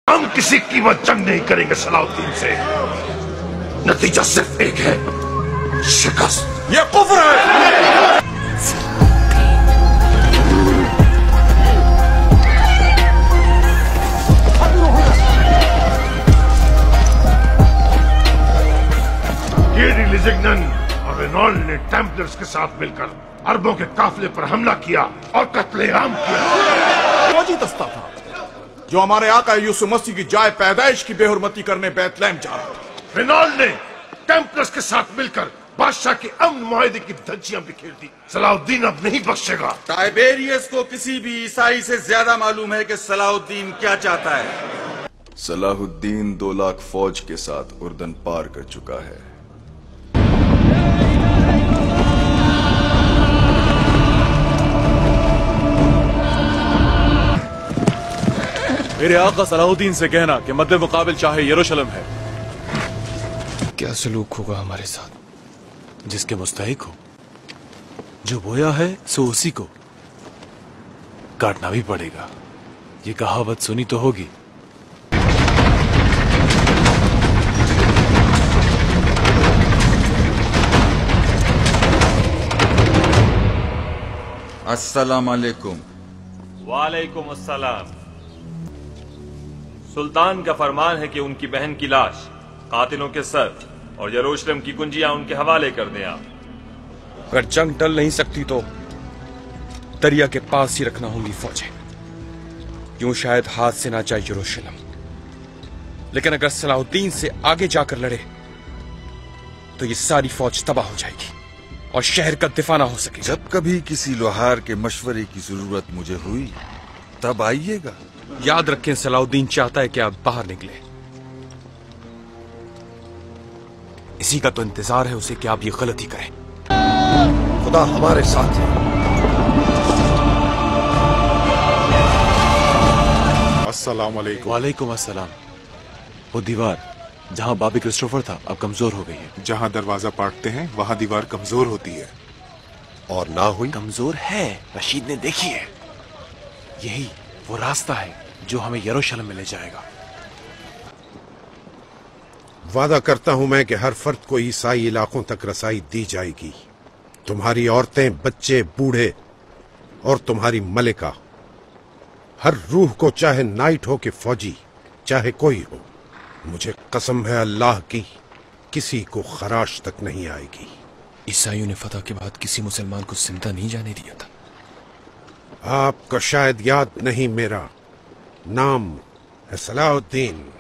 ہم کسی قیمت جنگ نہیں کریں گے صلاح الدین سے، نتیجہ صرف ایک ہے، شکست۔ یہ کفر ہے۔ گیری لیزگنن اور رینالڈ نے ٹیمپلرز کے ساتھ مل کر عربوں کے قافلے پر حملہ کیا اور قتل عام کیا۔ فوجی دستہ تھا جو ہمارے آقا یسوع مسیح کی جائے پیدائش کی بے حرمتی کرنے بیت لحم جا رہا تھا۔ رینالڈ نے ٹیمپلرز کے ساتھ مل کر بادشاہ کے امن معاہدے کی دھجیاں بکھیر دی۔ صلاح الدین اب نہیں بخشے گا۔ ٹائبیریس کو کسی بھی عیسائی سے زیادہ معلوم ہے کہ صلاح الدین کیا چاہتا ہے۔ صلاح الدین 2 لاکھ فوج کے ساتھ اردن پار کر چکا ہے۔ میرے آقا صلاح الدین سے کہنا کہ مد مقابل چاہے یروشلم ہے۔ کیا سلوک ہوگا ہمارے ساتھ؟ جس کے مستحق ہو، جو بویا ہے سو اسی کو کاٹنا بھی پڑے گا۔ یہ کہاوت سنی تو ہوگی۔ السلام علیکم۔ وعلیکم السلام۔ سلطان کا فرمان ہے کہ ان کی بہن کی لاش، قاتلوں کے سر اور یروشلم کی کنجیاں ان کے حوالے کر دیں آپ۔ اگر جنگ ٹل نہیں سکتی تو دریا کے پاس ہی رکھنا ہوں گی فوجیں، یوں شاید ہاتھ سے نہ جائے یروشلم، لیکن اگر صلاح الدین سے آگے جا کر لڑے تو یہ ساری فوج تباہ ہو جائے گی اور شہر کا دفاع نہ ہو سکے۔ جب کبھی کسی لوہار کے مشورے کی ضرورت مجھے ہوئی تب آئیے گا۔ یاد رکھیں صلاح الدین چاہتا ہے کہ آپ باہر نکلیں، اسی کا تو انتظار ہے اسے کہ آپ یہ غلطی کریں۔ خدا ہمارے ساتھ ہے۔ السلام علیکم۔ وعلیکم السلام۔ وہ دیوار جہاں بابی کرسٹوفر تھا اب کمزور ہو گئی ہے۔ جہاں دروازہ پاٹتے ہیں وہاں دیوار کمزور ہوتی ہے۔ اور نہ ہوئی کمزور ہے، رشید نے دیکھی ہے۔ یہی وہ راستہ ہے جو ہمیں یروشلم میں لے جائے گا۔ وعدہ کرتا ہوں میں کہ ہر فرد کو عیسائی علاقوں تک رسائی دی جائے گی، تمہاری عورتیں، بچے، بوڑھے اور تمہاری ملکہ، ہر روح کو، چاہے نائٹ ہو کہ فوجی، چاہے کوئی ہو۔ مجھے قسم ہے اللہ کی، کسی کو خراش تک نہیں آئے گی۔ عیسائیوں نے فتح کے بعد کسی مسلمان کو زندہ نہیں جانے دیا تھا۔ آپ کو شاید یاد نہیں، میرا نام ہے صلاح الدین۔